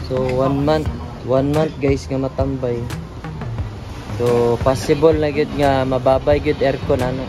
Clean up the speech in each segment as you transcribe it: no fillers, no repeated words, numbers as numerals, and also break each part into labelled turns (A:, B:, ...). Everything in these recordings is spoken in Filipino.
A: So 1 month guys nga matambay. So possible na gid nga mababay gid aircon ano.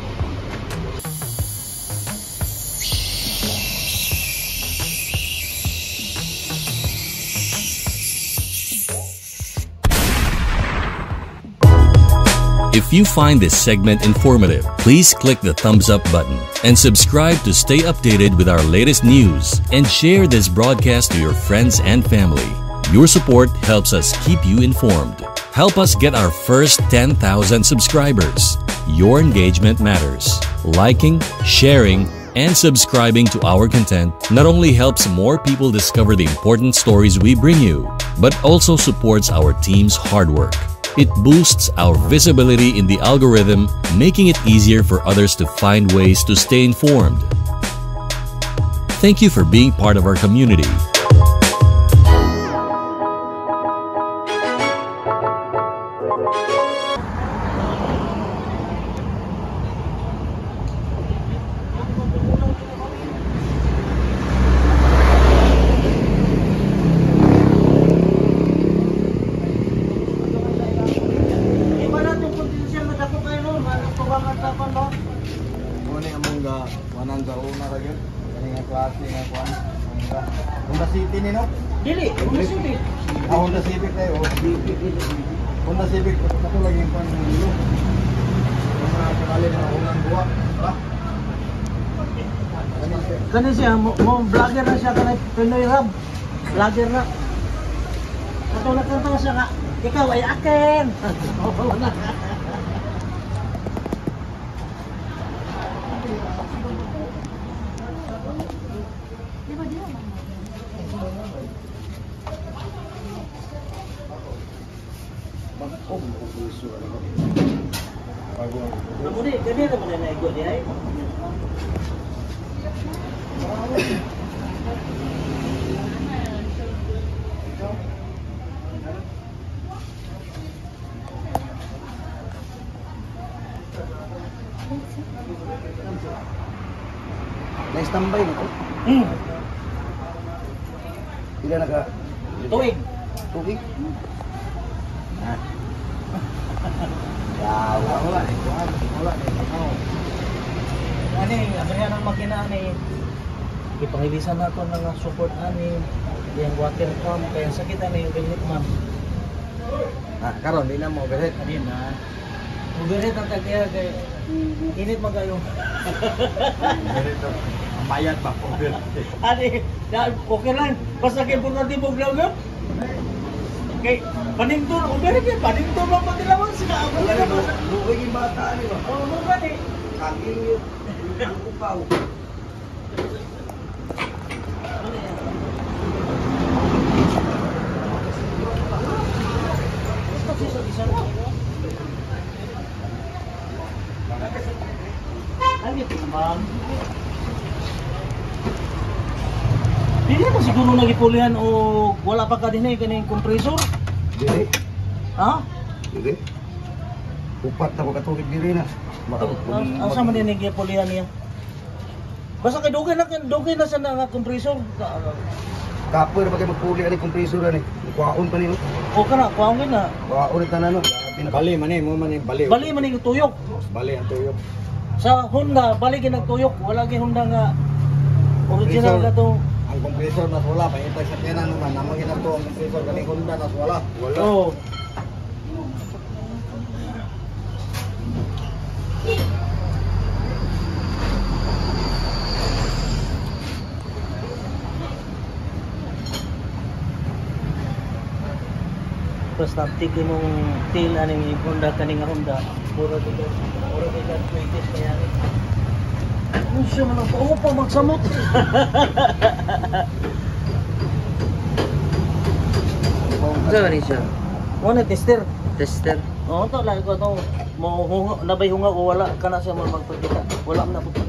B: If you find this segment informative, please click the thumbs up button and subscribe to stay updated with our latest news, and share this broadcast to your friends and family. Your support helps us keep you informed. Help us get our first 10,000 subscribers. Your engagement matters. Liking, sharing, and subscribing to our content not only helps more people discover the important stories we bring you, but also supports our team's hard work. It boosts our visibility in the algorithm, making it easier for others to find ways to stay informed. Thank you for being part of our community.
C: Honda City ni no?
A: Dili, Honda Civic.
C: Honda Civic tayo. Honda Civic ako lagi yung pan dulu. Mga kanali na unang buwa, ba?
A: Kani siya mo vlogger na siya kanay Pinoy Rab. Vlogger na. Katulad kanta siya nga, ikaw ay akin. Kemudian dia kemudian naik ikut dia.
C: Nice tambay nito. Pila na ka?
A: Tuig.
C: Tuig? Wala.
A: Ani, abrihan ang makina ani. Ipangilisan nato ng support ani yung water pump kaya sakit ani yung bilit ma'am.
C: Karon di na mo overhead.
A: Ani na. Overhead ang kaya kay init magayo.
C: Bayad ba overhead?
A: Ani, okay lang. Basta kay importante mo vlog. Kay panington, overhead yan. Panington lang pati laman sila.
C: Luwag yung bata ni ba?
A: Oo, mo ba ni?
C: Kaging yun. Ang upaw.
A: Ano ito naman? Dili mo siguro nagipulihan o wala pa ka din eh kaning compressor?
C: Dili.
A: Ha?
C: Dili. Upat na ko katulid diri na.
A: Asa man din nagipulihan niya? Basta kay dugay na sa nga compressor.
C: Kapoy na pa kayo magpuli ani compressor ani. Kuwaon pa niyo.
A: O kana, kuwaon na.
C: Kuwaon na no. Bali man mo man bali.
A: Bali man yung tuyok.
C: Bali ang tuyok.
A: Sa Honda, bali ginag tuyok. Wala kay Honda nga original na to.
C: Ang compressor nas wala, pahintay sa pera naman. Namang ginagto ang compressor galing Honda nas wala. Wala.
A: Oo. Tapos naptik mong tail aning Honda kaning Honda. Puro dito 20s kaya. Ano siya man ako pa magsamot. Ano ni siya? Ano tester? Tester. Oo, to lagi ko to. Mo nabay hunga o wala kana siya mo magpakita. Wala man na pud.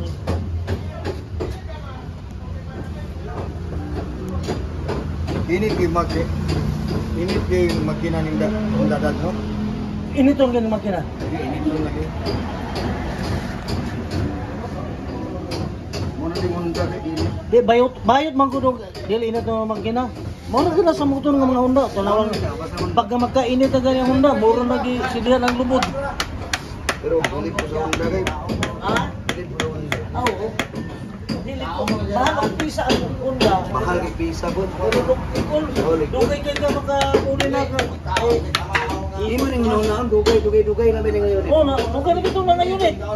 C: Init kay makina ning Honda dad no?
A: Init tong ganung makina.
C: Init lang lagi. Muna di Honda kay init.
A: Di bayot man ko dili na to makina. Mo na gina sa motor ng mga Honda. Tanawang pag magkainit ang ganyang Honda, muro lagi sidihan ang lubod.
C: Pero ulit po sa Honda kayo.
A: Ha?
C: Ulit po sa Honda.
A: Oo. Dili ko. Mahal ang pisa ang Honda.
C: Mahal kay pisa po.
A: Pero dugay kay ka makauli na ka.
C: Hindi mo nang hinahunaan, dugay na ba ngayon?
A: Oo na, dugay na ito na ngayon eh.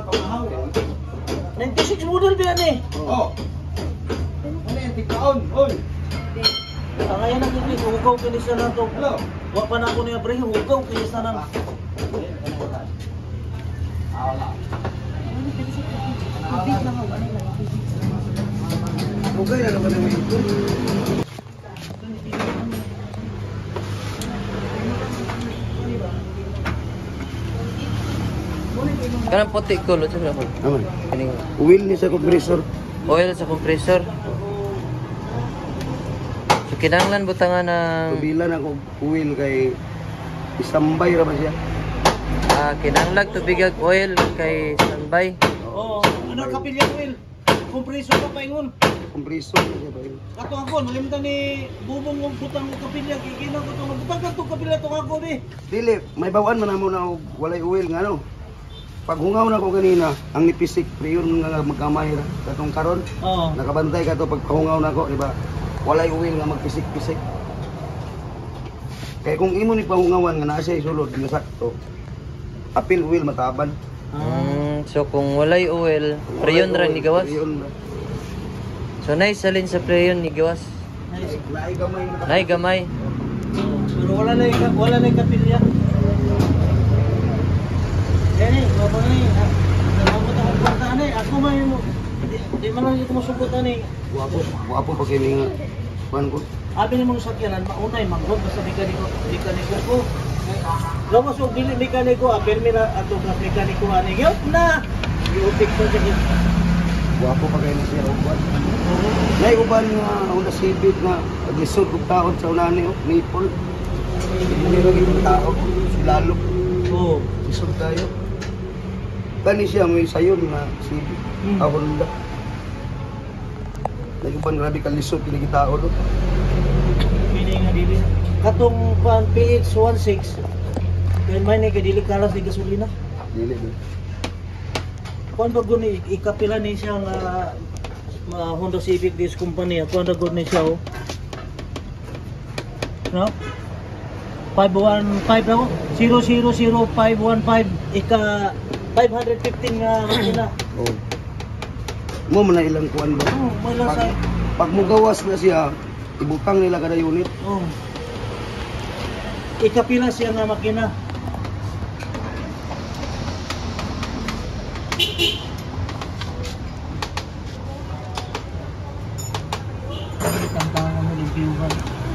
A: 96 model ba yan eh?
C: Oo. Ano yan, tigtaon? Hol!
A: Ang ngayon ang hindi, hugaw kinisa na ito. Huwag pa na ako niya pre, hugaw kinisa na.
C: Dugay na naman naman ito.
D: Kanang puti ko, lo sa ko.
C: Aman.
D: Kaning
C: Uwil ni sa compressor.
D: oil sa compressor. So kinahanglan butangan ng
C: Tubilan ako uwil kay isambay ra ba siya?
D: kinahanglan tubigag oil kay standby.
A: Oo, ano kapilya Will? Kompreso ka pa ingon.
C: Compressor siya ba yun?
A: Kato ako, nalimutan ni Bubong ng butang ng kapilya. Kikina ko itong butang ka itong kapilya itong ako ni.
C: Dili, may bawaan man mo na og walay uwil nga no. Pag hungaw na ko kanina, ang nipisik priyon nga magkamay ra katong karon.
A: Oo.
C: Nakabantay ka to pag pahungaw na ko, di ba? Walay uwil nga magpisik-pisik. Kaya kung imo ni pahungawan nga naa siya isulod nga sakto. Apil uwil mataban.
D: So kung walay oil, preyon ra ni gawas.
C: Priyon ra.
D: So nice salin sa preyon ni gawas.
A: Nice.
C: Naay gamay na.
D: Nay gamay.
A: Pero wala na yung kapilya. Yan eh, wala na eh. Nalabot ako kwartaan eh. Ako man yung... Di man lang yung kumusubutan eh.
C: Wapo pa kini nga. Kuan ko.
A: Abi ni mong sakyanan, maunay, manggod, basta mekaniko ko. Lawas yung dili mekaniko, permi na ato ka mekaniko ani. Yup na! Iupik pa siya.
C: Wapo pa kini siya uban. Nay uban nga Honda Civic nga aglisod og taon sa unani oh, Maple. Hindi ro gid tao, si Lalo.
A: Oo.
C: Isod tayo. Kani siya may sayon na Civic, Honda. Nag-uban grabe ka lisod kini tao do.
A: Pili nga dili. Katong pan PX16. Kaya may ni kadili kalas ni gasolina.
C: Dili do.
A: Kuan ba gud ni ikapila ni siya nga Honda Civic this company. Kuan ba gud ni siya oh. No? 515 ako. 000515 ika 515 nga makina.
C: Oh. Mo man na ilang kuan ba?
A: Oh, wala sa
C: Pag mo gawas na siya, ibutang nila kada unit.
A: oh. Ikapila siya nga makina. Tantangan mo ng piuhan.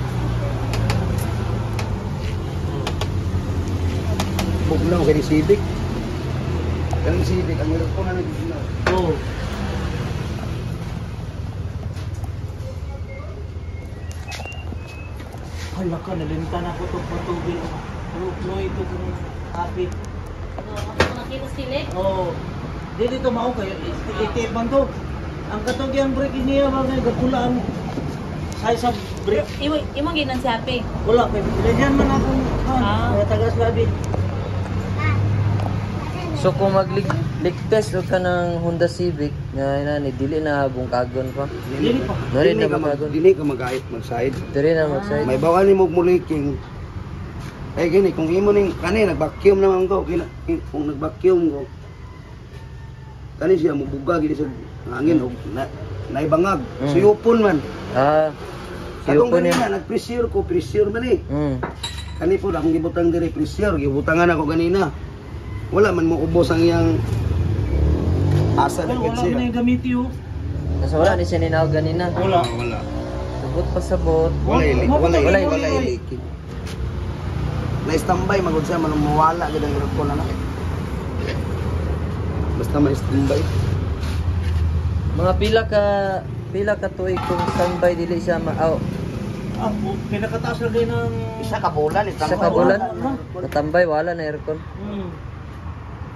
C: Bugnaw kay Civic. Kani Civic ang meron ko na nagiginaw.
A: Oh. Hala ka, nalimtan ako itong patubig. No, ito kung hapit.
E: Nakita sila eh.
A: Oo. Di dito mao kayo. Itip man to. Ang katugyang brake niya, mga gapulaan. Size sa brake.
E: Imong ginan si Happy.
A: Wala, kay Diyan man akong tagas labi.
D: So kung magligtas o ka ng Honda Civic nga nani dili na habong kagon pa.
A: Dili pa.
D: Dili na magkagon.
C: Dili ka mag-ait mag-side.
D: Dili na mag-side.
C: May bawal ni mo muliking. Eh gini kung imo ning kani nag-vacuum naman ko, kung nag-vacuum ko. Kani siya mubuga gid sa hangin og naibangag. Suyupon man. Katong
D: Siyupon yan.
C: kanina nag-pressure ko, pressure man eh. Kani po akong gibutang diri pressure, gibutangan ako kanina. Wala man mo ubos ang iyang asa na
A: Wala na
C: siya.
A: yung gamit yun.
D: Kasi wala ni siya ninawag ganina.
A: Wala.
C: Wala.
D: Sabot pa sabot.
C: Wala
D: Walay.
C: iliki. Na-standby magud siya man mawala gid ang aircon na. Basta ma-standby.
D: Mga pila ka tuig kung standby dili siya maaw.
A: Pinakataas na din ng...
C: Isa ka bulan,
D: Sa kabulan. Natambay wala na aircon.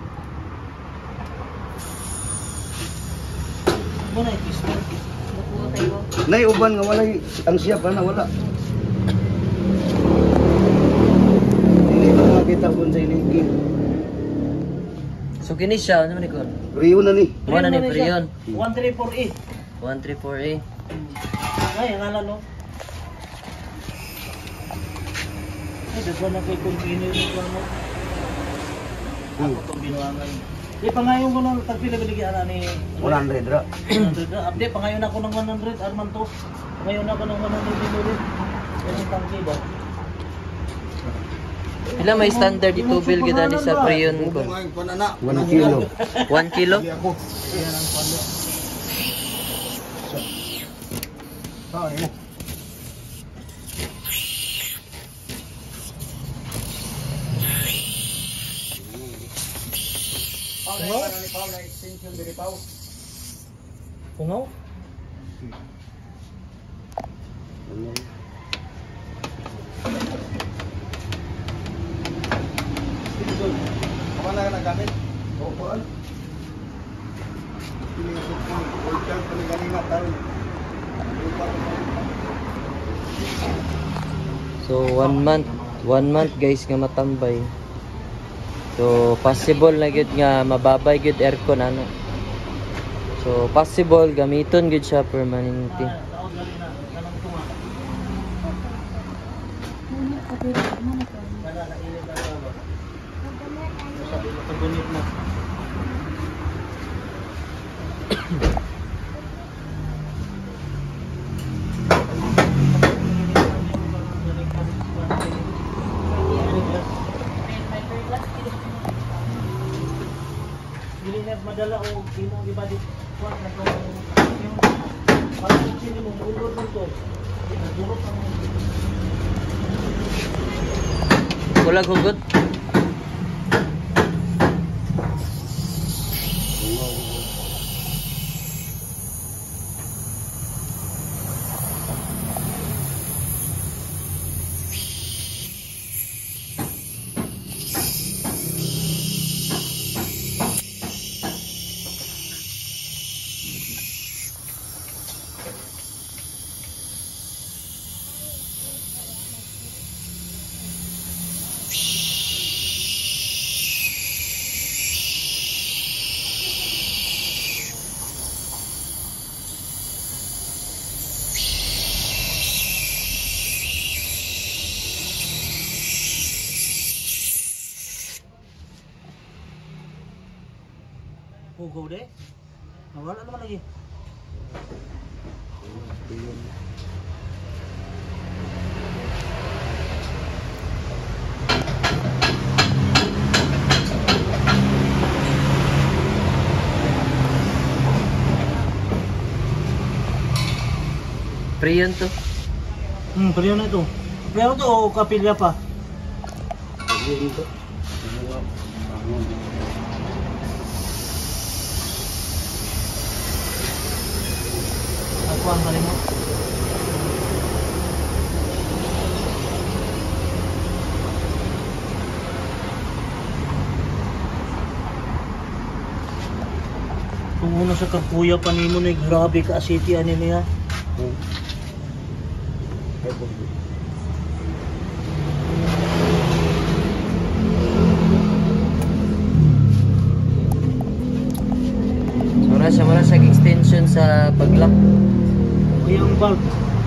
A: Muna yung piston.
E: sa'yo.
C: Naiuban nga wala ang siya pa na wala. Hindi ko makita kung sa ilingki.
D: So kini siya, ano man ikon?
C: Rio na ni.
D: Mo na ni Prion.
A: 134A.
D: 134A.
A: Ay, ang ala no. Ay, daghan na kay container mo mo. Ako itong binuangan. Di, pangayon ko ng tagpila biligyan na ni
C: 100 ra.
A: 100 na. Update, pangayon ako ng 100. Arman to. Pangayon ako ng 100 dito rin. Yan ang tangki ba?
D: Pila may standard itubil gid ani sa Prion ko.
C: 1 kilo.
D: 1 kilo?
A: Yan ang palo. Pungaw?
C: Apa na nagamit? Opo. Pinisip ko, ultang paniganina taron.
D: So 1 month, 1 month guys nga matambay. So possible na gid nga mababay gid aircon ano. So possible gamiton gid siya permanente.
A: Taon na rin na. Kanang tunga. Kana na init na ba? Sabi mo paggunit mo. Dili na madala o imong gibalik kuan na to. Parang sino mo ulod nito. Nagurot ang
D: Kulag hugot.
A: Hugaw de. Wala naman lagi.
D: Prion to.
A: Pero na ito. Pero to o kapilya pa.
C: Dito.
A: Ako ang kalimot. Kung una sa kakuya pa nimo na grabe ka asiti ani niya.
D: Mura siya extension sa paglock.
A: Yung valve.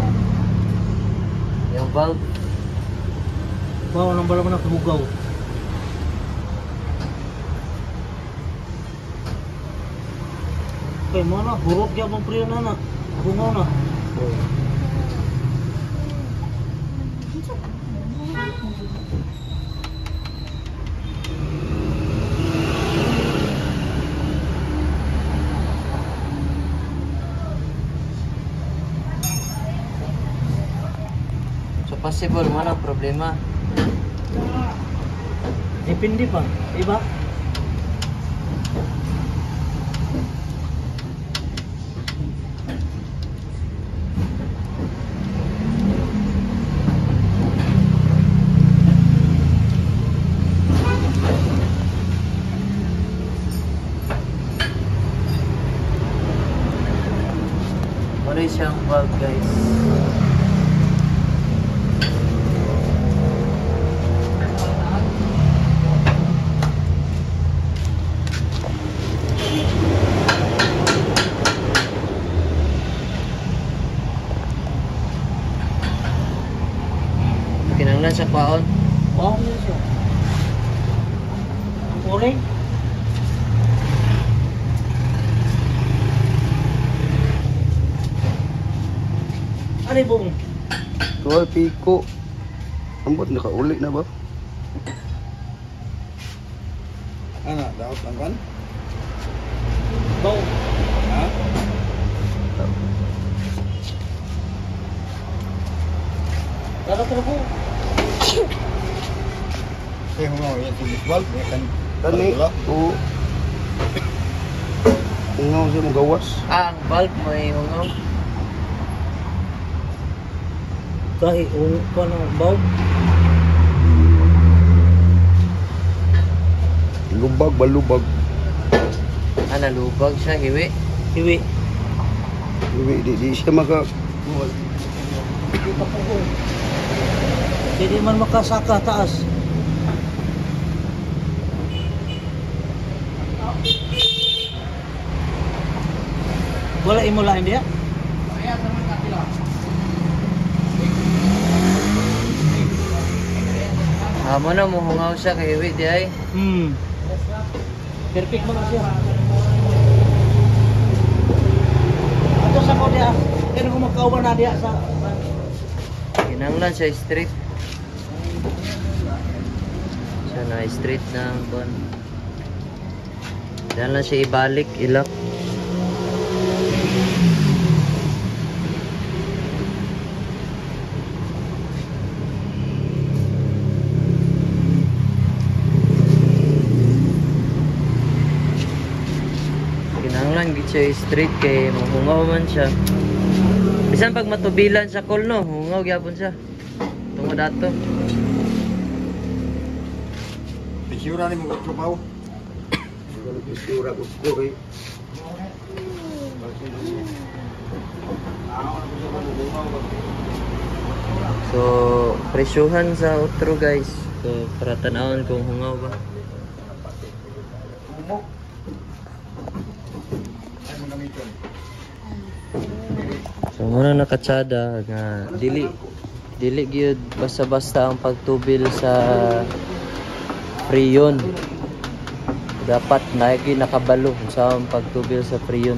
D: Yung valve.
A: Wow, nang bala mo na kahugaw. Okay, mana hurot gyud mong priyo na na. Bungaw na.
D: So possible man ang problema.
A: Depende pa, iba?
D: Mura siyang Kinahanglan sa kwaon.
A: Wow, yun siya. Ang uling. Ano yung buong?
C: Tuwal piko. Ambot nakauli na ba? Ano, dapat ang kan?
A: Baw.
C: Ha?
A: Dapat na po.
C: Kaya mo yan si Bisbal, kan. Kani, oo. Ungaw siya mo gawas.
D: Ang bulb mo ay hungaw.
A: Kahit kung ano, baw.
C: Lubag, balubag.
D: Nalubag siya, hiwi.
A: Iwi.
C: Di siya maka...
A: Kita po ko. Hindi man makasaka taas. Wala imulain dia?
D: Amo na mo hungaw siya kay hiwi di ay.
A: Perfect mo na siya. Ato sa ko dia. Kaya kung magkawan na dia sa...
D: Kinahanglan siya straight. Siya na straight na ang kon. Diyan lang siya ibalik, ilak. Kinahanglan gid siya straight kay mahungaw man siya. Bisan pag matubilan sa call no, hungaw gyapon siya. Tungod ato.
C: Pisura ni mo trupaw. Pisura gusto kay.
D: So, presyuhan sa outro guys. So, para tanawon kung hungaw ba. So, muna nakatsada nga dili gyud basta-basta ang pagtubil sa freon. Dapat naigi nakabalo sa ang pagtubil sa freon.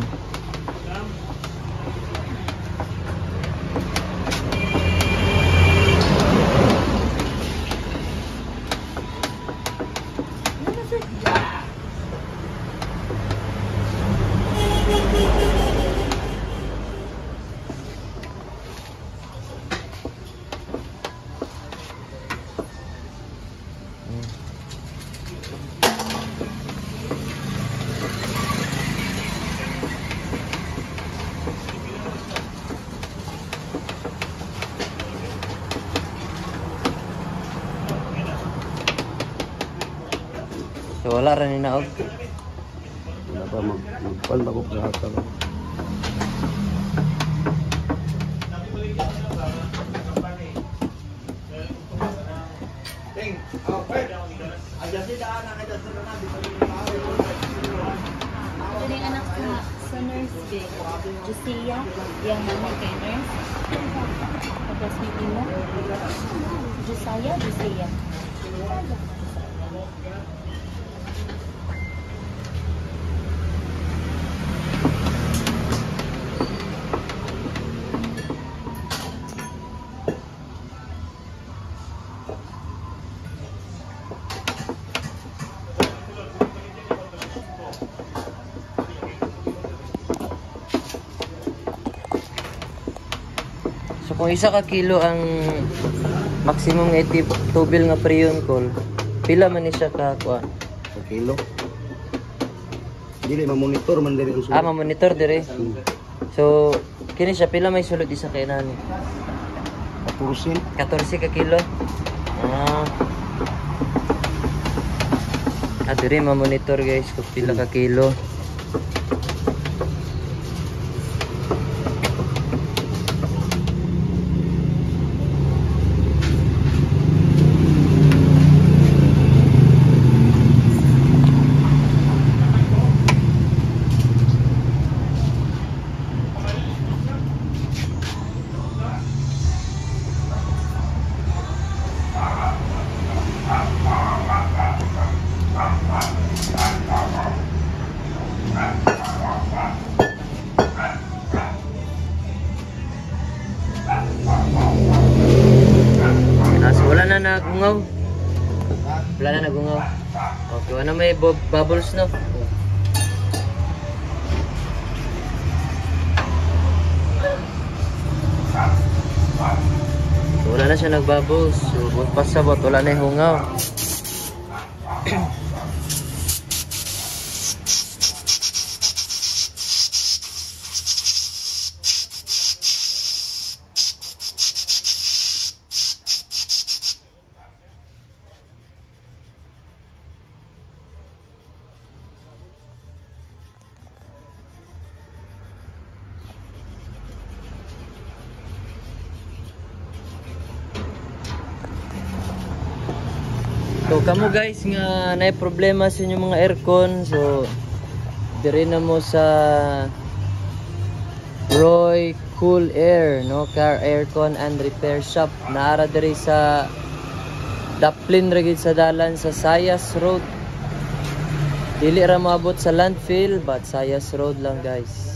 D: So, wala rin inaog.
C: Wala pa magpal ba ko kahaka.
E: Ito yung anak sa nurse day. Jusia, yung nanay kay nurse. Tapos may imo. Jusia.
D: So kung isa ka kilo ang maximum 80 tubil nga freon call, pila man ni siya ka kuan?
C: Sa kilo. Dili ma-monitor man diri ang sulod.
D: Ma-monitor dire. So kini siya pila may sulod isa kay nani?
C: 14.
D: 14 ka kilo. Dire ma-monitor guys kung pila ka kilo. nagungaw. Wala na nagungaw. Okay, ano may bubbles no? So, wala na siya nagbubbles. So, pasabot, wala na yung hungaw. So kamo guys nga naay problema sa inyong mga aircon, so diri na mo sa Roy Cool Air, no, car aircon and repair shop. Naara diri sa Daplin ra gid sa dalan sa Sayas Road. Dili ra maabot sa landfill but Sayas Road lang guys.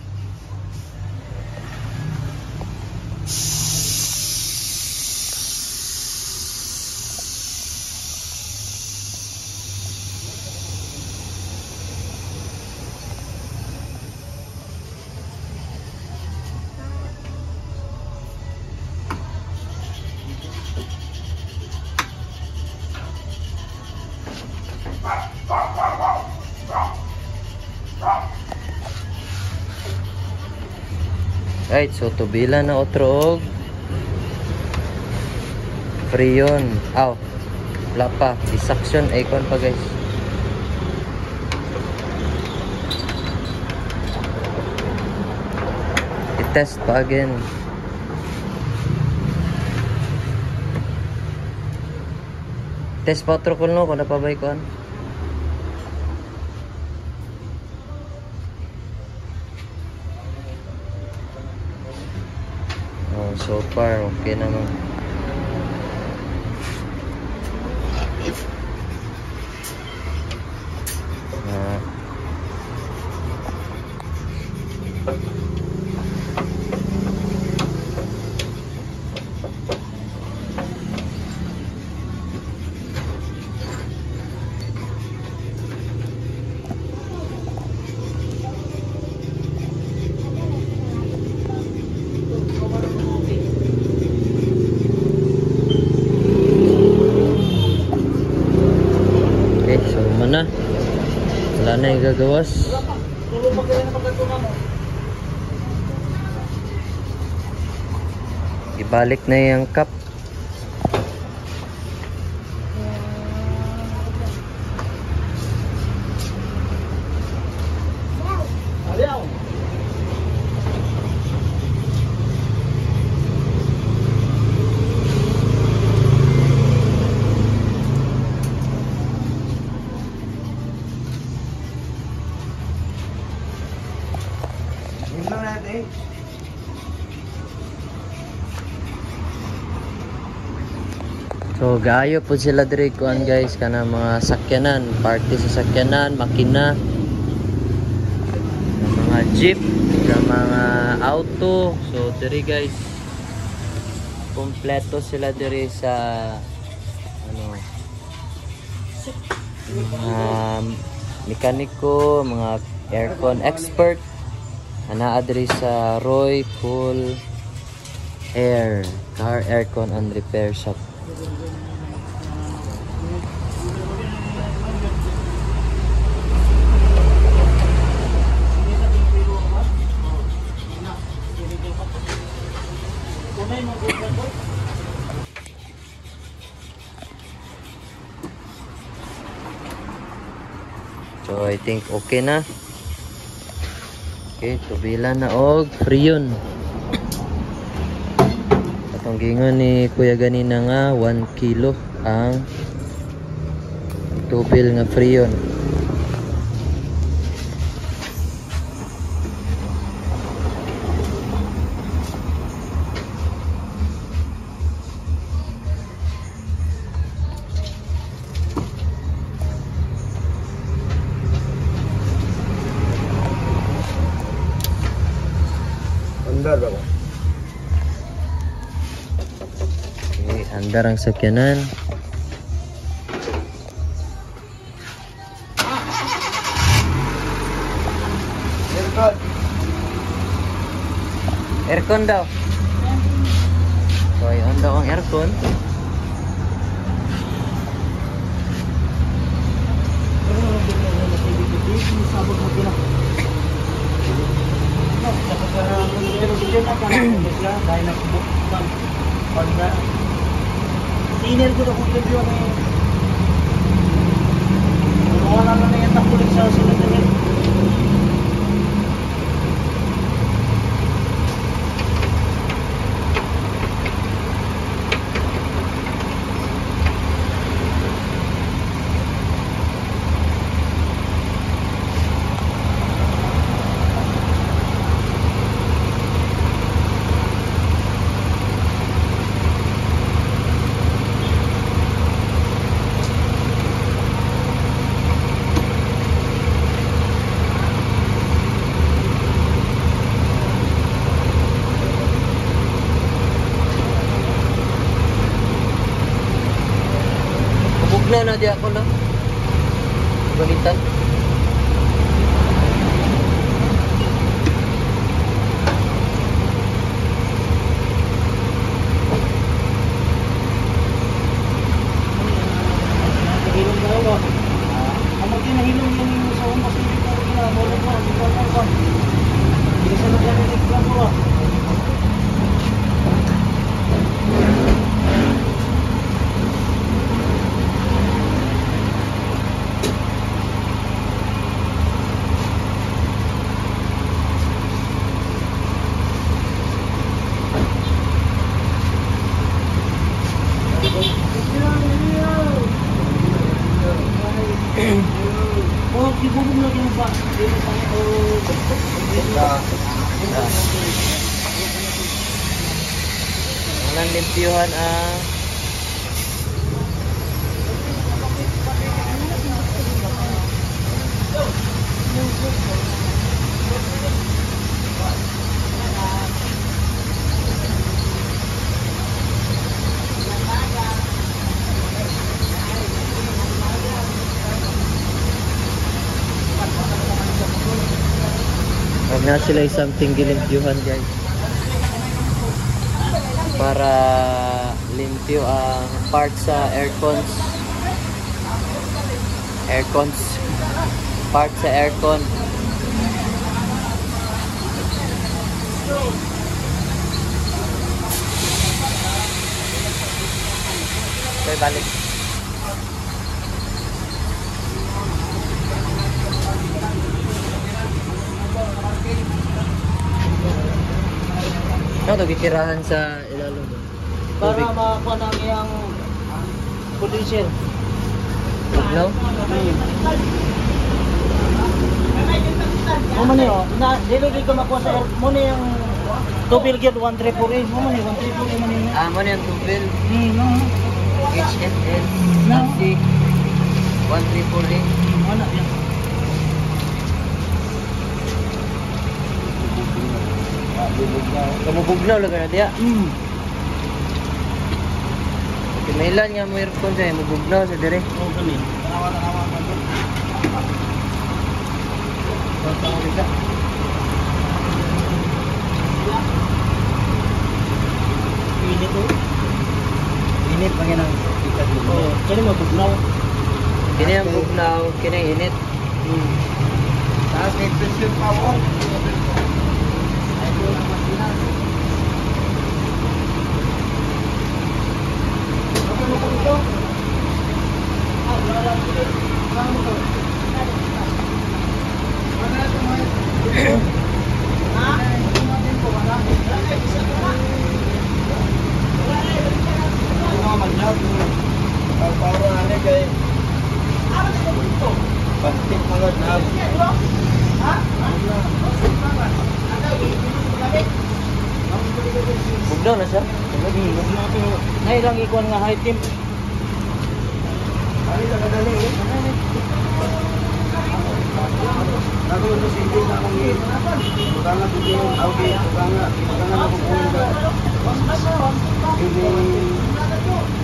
D: Right, so tubila na otro og freon. Aw, wala pa, i-suction aircon pa guys. I-test pa again. Test pa otro kuno kung napabay ko. So far, okay naman. Wala na yung gagawas. Ibalik na yung cup. So gayo po sila diri kuan guys kana mga sakyanan, party sa sakyanan, makina, mga jeep, mga auto. So diri guys kompleto sila diri sa ano, mga mekaniko, mga aircon expert ana diri sa Roy Cool Air car aircon and repair shop. So I think okay na. Okay, tubila na og freon. Atong gingon ni Kuya ganina nga 1 kilo ang tubil nga freon. Andar ang sakyanan.
C: Aircon.
D: Aircon daw. So, on daw ang aircon.
A: Senior ko na kung review na yun. Wala na na yung takulik sa sunod na yun.
D: Bugnaw na di ako na. Balitan.
A: Hilong daw ba? Ang magkinahilong yan yung sa umas hindi ko rin na. Wala ko, hindi ko rin ba? Hindi sa nagkanilig ba mo ba? Oh, siguro mo lang ba? Dito sa
D: Walang limpyuhan ang na sila something gilimpyuhan guys para limpyo ang part sa part sa aircon. Okay, balik. Ano ito, gitirahan sa ilalim mo?
A: para makakuha namin ang potential.
D: Bugnaw?
A: Mo man yun, dito ko makuha sa air, mo na yung tubig yun, 134A, mo man yun, 134A man yun.
D: Mo na yung tubig.
A: No.
D: HSS,
A: No.
D: Taxi, 134A.
A: Wala yan.
D: Kamubugnaw lang na diya. Kinailan nga mo aircon siya, mabugnaw sa dire.
A: Oo, kami. Tanawa-tanawa ka doon. Tanawa ka. Init o. Init pa yan ang ikat mo. Oo, kaya mabugnaw.
D: Kini ang bugnaw, kini ang init.
C: Taas na yung pressure power.
D: Bugnaw na siya.
A: Nailang ikuan nga high temp.
C: Ano sa kadali eh? Ako yung hindi na akong bukanga hindi yung Audi, bukanga na kukunin ka. Hindi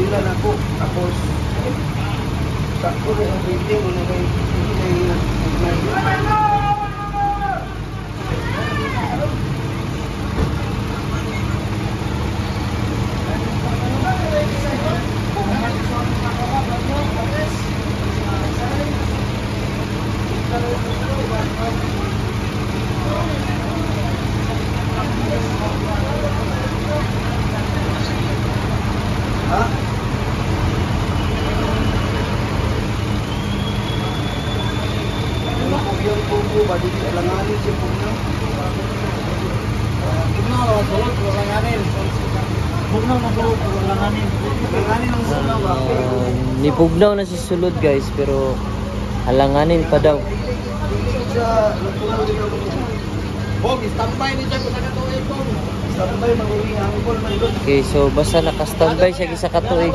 C: pila na ako. Tapos, sakto na yung building, ano na ha? Ano po yung buko ba? Di alanganin siya po na.
A: Bugnaw na sulod, alanganin.
C: Alanganin ang buko ba?
D: Nipugnaw na si sulod guys, pero halanganin pa daw.
C: Sa natural din ako. Bog, standby ni siya kung sa katuig ko. Standby, mag-uwi ang call man doon.
D: Okay, so basta naka-standby siya sa katuig.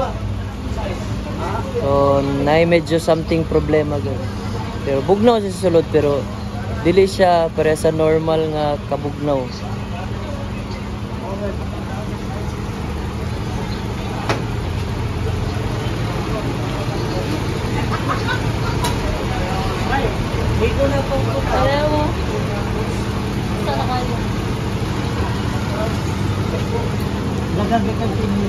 D: So, naay medyo something problema guys. Pero bugnaw siya sa sulod, pero dili siya para sa normal nga kabugnaw.
A: Dito na po.
E: Ayaw mo. Saan na kayo?
A: Nagagagag din.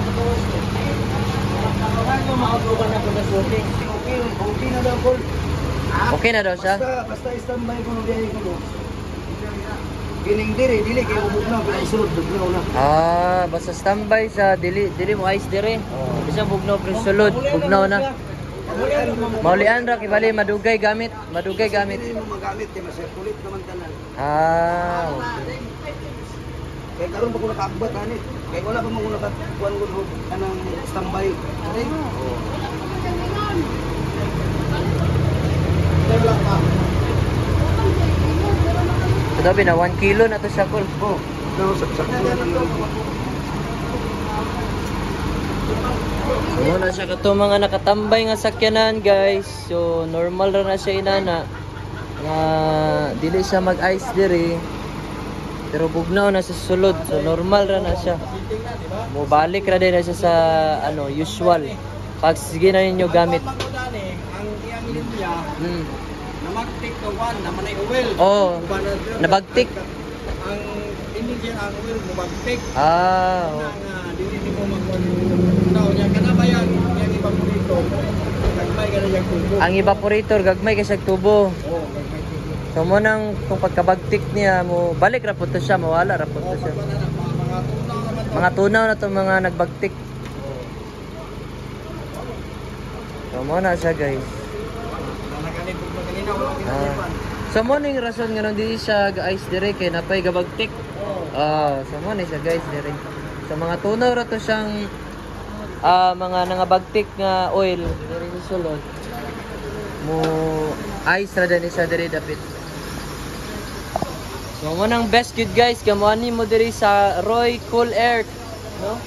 A: Ano makapulukan na po sa suti?
C: Okay na daw, call.
D: Okay na daw siya?
C: Basta standby ko nung biyahe ko. Kining dili kayo bugnaw, kaya isulod bugnaw na.
D: Ah, basta standby siya, dili mo ice dire. Bisa bugnaw pero sulod, bugnaw na. Maulian ra kibali madugay gamit.
C: Hindi mo magamit kaya masirkulit naman tanan.
D: Ah, okay.
C: Kaya karon pa ko nakaabot ani. Kaya wala pa mo ko nakakuan ko kanang standby. Okay? Wala pa.
D: Sabi na 1 kilo na to siya kol.
C: Oh, no, saksak na lang.
D: So na siya kato mga nakatambay nga sakyanan guys. So normal ra na siya inana. Nga dili siya mag-ice diri. Pero bugnaw na sa sulod. So normal ra na siya. Mobalik ra din na siya sa ano usual. Pag sige na ninyo gamit.
C: Ang iyang linya, namagtik ka one, naman ay oil.
D: Oh, nabagtik.
C: Ang inigyan ang oil, mabagtik.
D: Ah, oh.
C: Dili mo magkunaw niya kanabayan, yung evaporator. Gagmay ka na yung tubo.
D: Ang evaporator gagmay kay siyang tubo.
C: Oo, gagmay tubo.
D: So mo nang kung pagkabagtik niya mo balik ra pud to siya, mawala ra pud to siya. Mga tunaw na to mga nagbagtik. So mo na siya guys. So mo ning rason nga nang di siya ga-ice dire kay napay gabagtik. So mo ni siya guys dire. Sa mga tunaw ra to siyang mga nangabagtik nga oil dire sa sulod. Mo ice ra din siya dire dapit. So mo nang best good guys, kamo ani mo dire sa Roy Cool Air, no?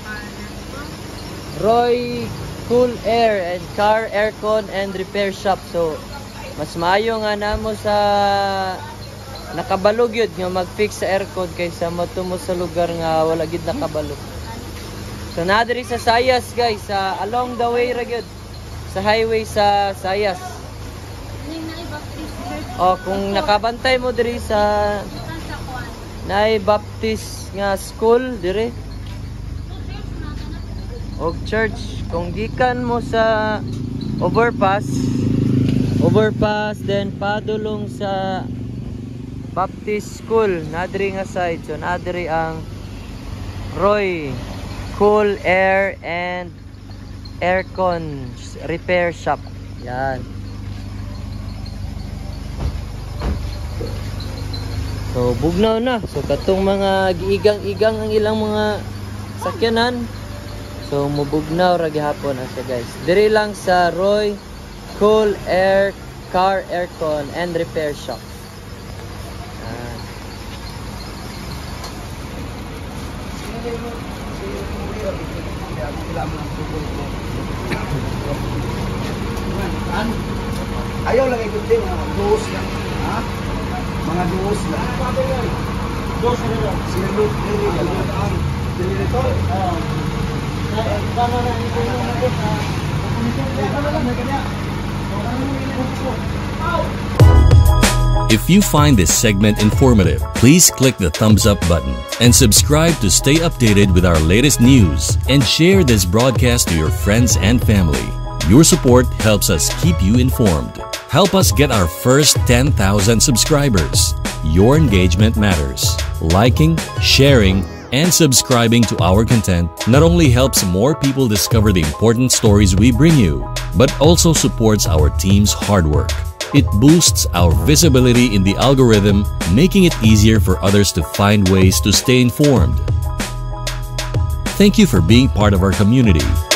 D: Roy Cool Air and Car Aircon and Repair Shop. So mas maayo nga namo sa nakabalog yun nga mag-fix sa aircon kaysa matumo sa lugar nga wala gid nakabalog. So na diri sa Sayas guys, along the way ra gyud sa highway sa Sayas. Kung nakabantay mo diri sa Nay Baptist nga school diri og church, kung gikan mo sa overpass then padulong sa Baptist School nadiri nga side. So nadiri ang Roy Cool Air and Aircon Repair Shop. Yan. So bugnaw na. So katong mga giigang-igang ang ilang mga sakyanan. So mubugnaw ra gihapon siya guys. Diri lang sa Roy Cool Air Car Aircon and Repair Shop.
C: Ayaw lang ikot din, duos lang. Ha? Mga duos lang.
A: Dos na lang.
C: Sinulot din nila. Sinulot.
B: If you find this segment informative, please click the thumbs up button and subscribe to stay updated with our latest news, and share this broadcast to your friends and family. Your support helps us keep you informed. Help us get our first 10,000 subscribers. Your engagement matters. Liking, sharing, and subscribing to our content not only helps more people discover the important stories we bring you, but also supports our team's hard work. It boosts our visibility in the algorithm, making it easier for others to find ways to stay informed. Thank you for being part of our community.